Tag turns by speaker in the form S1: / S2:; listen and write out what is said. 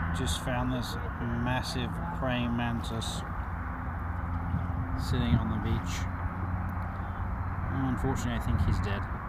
S1: just found this massive praying mantis sitting on the beach. Unfortunately, I think he's dead.